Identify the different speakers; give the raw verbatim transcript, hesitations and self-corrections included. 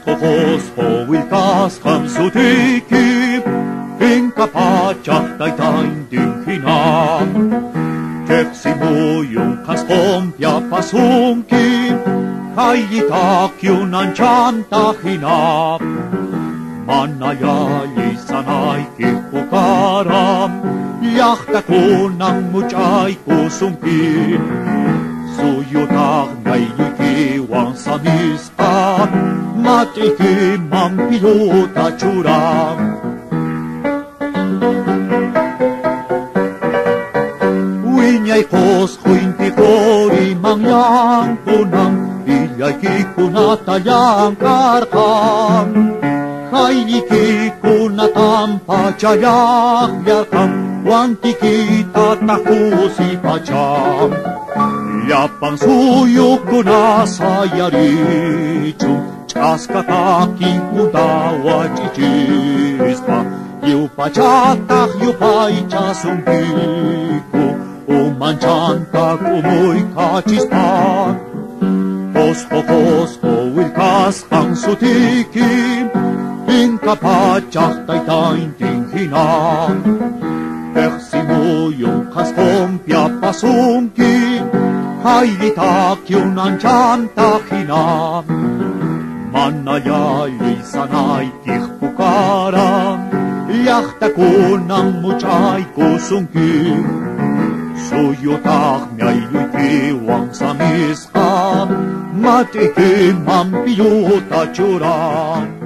Speaker 1: Hosho hosho wilkas hamsutiki Pinka pacha taitain dinhina Keksimuju kaskompia pasunki Kaiitakiunan chantahina Manayali sanai kipukaram Jahtakunnan muchai kusumpi Suyutah naikiwan samiska Matiki mampiluta churam Winyay kos huinti kori mangyang punang Iyay kikunatayang karkam Kainiki kunatam pachayak yakam Wantiki tatakusi pacham Yapang suyuk kuna sayarichu Chaskataki kudawa chichispa Yu pachatah yu paicha sumpiku Umanchanta kumuy kachispa Hosho hosho wilkas hangsutiki Pinka pachah taitain tinghina Persimuyong kaskompia pasunki Hailitakiunan chantahina Manayali sanay kihpukaram Yahtakunang muchay kusunki Suyutah miyayuikiwang samiskam Matikim mampiyuta churam